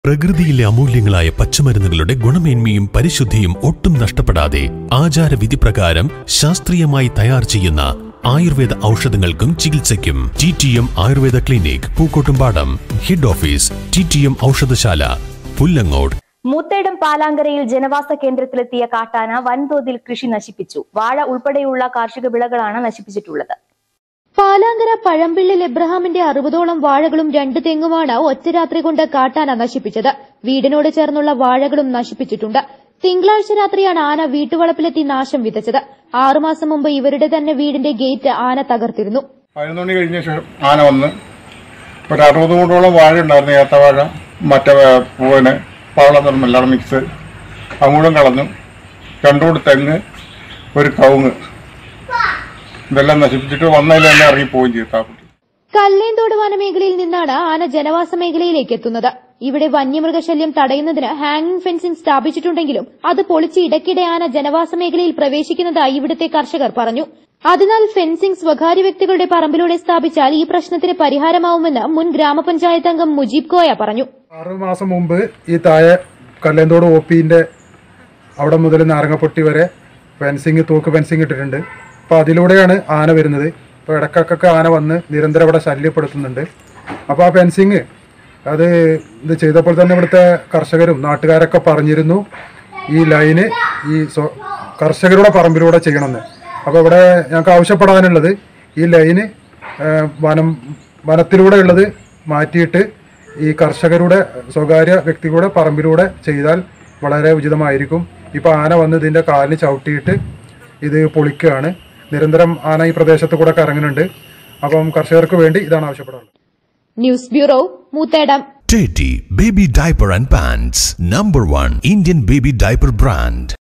പ്രകൃതിയിലെ അമൂല്യങ്ങളായ പച്ചമരുന്നുകളുടെ ഗുണമേന്മയും പരിശുദ്ധിയും ഒട്ടും നഷ്ടപ്പെടാതെ ആചാരവിധി പ്രകാരം ശാസ്ത്രീയമായി തയ്യാർ ചെയ്യുന്ന ആയുർവേദ ഔഷധങ്ങൾക്കും ചികിത്സയ്ക്കും TTM Ayurveda clinic Pookkottumpadam head office TTM ഔഷധശാല പുല്ലങ്ങോട്. മൂത്തേടം പാലാങ്കരയിൽ ജനവാസ കേന്ദ്രത്തിലെത്തിയ കാട്ടാന വൻതോതിൽ കൃഷി നശിപ്പിച്ചു. വാഴ ഉൾപ്പെടെയുള്ള കാർഷിക വിളകളാണ് നശിപ്പിച്ചിട്ടുള്ളത്. പാലാങ്കര പഴമ്പിള്ളിൽ എബ്രഹാമിന്റെ 60ഓളം വാഴകളും 2 തെങ്ങുമാണ് ഒറ്റ രാത്രി കൊണ്ട് കാട്ടാന നശിപ്പിച്ചത്. വീടിനോട് ചേർന്നുള്ള വാഴകളും നശിപ്പിച്ചിട്ടുണ്ട്. തിങ്കളാഴ്ച രാത്രിയാണ് ആന വീട്ടുവളപ്പിലെത്തി നാശം വിതച്ചത്. 6 മാസം മുമ്പ് ഇവരുടെ തന്നെ വീടിന്റെ ഗേറ്റ് ആന തകർത്തിരുന്നു. 11 മണി കഴിഞ്ഞ ശേഷം ആന വന്ന് ഒരു 60 കൂട്ടോളം വാഴ ഉണ്ടായിരുന്നു. ഏത്തവാഴ, മറ്റേ പൂവിന് പാവളം എല്ലാം മിക്സ് അങ്ങോട്ടും കളഞ്ഞു. 2 കൂട് തെങ്ങ്, ഒരു കവുങ്ങ് ഇതെല്ലാം നശിപ്പിച്ചിട്ട് വന്നതിൽ തന്നെ ഇറങ്ങിപ്പോവുകയും ചെയ്തു. കല്ലേന്തോട് വനമേഖലയിൽ നിന്നാണ് ആന ജനവാസ മേഖലയിലേക്ക് എത്തുന്നത്. ഇവിടെ വന്യമൃഗശല്യം തടയുന്നതിന് ഹാങ്ങിംഗ് ഫെൻസിംഗ് സ്ഥാപിച്ചിട്ടുണ്ടെങ്കിലും അത് പൊളിച്ച് ഇടയ്ക്കിടെ ആന ജനവാസ മേഖലയിൽ പ്രവേശിക്കുന്നതായി ഇവിടുത്തെ കർഷകർ പറഞ്ഞു. അതിനാൽ ഫെൻസിംഗ് സ്വകാര്യ വ്യക്തികളുടെ പറമ്പിലൂടെ സ്ഥാപിച്ചാൽ ഈ പ്രശ്നത്തിന് പരിഹാരമാവുമെന്ന് മുൻ ഗ്രാമപഞ്ചായത്ത് അംഗം മുജീബ് കോയ പറഞ്ഞു. 6 മാസം മുമ്പ് ഈ താഴെ കല്ലേന്തോട് OPന്റെ അവിടെ മുതൽ നാരങ്ങപ്പൊട്ടി വരെ ഫെൻസിംഗ്, തൂക്ക് ഫെൻസിംഗ് ഇട്ടിട്ടുണ്ട്. അപ്പോൾ അതിലൂടെയാണ് ആന വരുന്നത്. ഇപ്പോൾ ഇടക്കൊക്കെ ആന വന്ന് നിരന്തരം അവിടെ ശല്യപ്പെടുത്തുന്നുണ്ട്. അപ്പോൾ ആ ഫെൻസിങ് ഇത് ചെയ്തപ്പോൾ തന്നെ ഇവിടുത്തെ കർഷകരും നാട്ടുകാരൊക്കെ പറഞ്ഞിരുന്നു ഈ ലൈന് ഈ കർഷകരുടെ പറമ്പിലൂടെ ചെയ്യണമെന്ന്. അപ്പോൾ ഇവിടെ ഞങ്ങൾക്ക് ആവശ്യപ്പെടാനുള്ളത് ഈ ലൈന് വനത്തിലൂടെ ഉള്ളത് മാറ്റിയിട്ട് ഈ കർഷകരുടെ സ്വകാര്യ വ്യക്തികളുടെ പറമ്പിലൂടെ ചെയ്താൽ വളരെ ഉചിതമായിരിക്കും. ഇപ്പോൾ ആന വന്ന് ഇതിൻ്റെ കാലിന് ചവിട്ടിയിട്ട് ഇത് പൊളിക്കുകയാണ്. നിരന്തരം ആന ഈ പ്രദേശത്ത് കൂടെ കറങ്ങുന്നുണ്ട്. അപ്പം കർഷകർക്ക് വേണ്ടി ഇതാണ് ആവശ്യപ്പെടാറുള്ളത്. News bureau, Moothedam. Teddy Baby Diaper and Pants, #1 Indian baby diaper brand.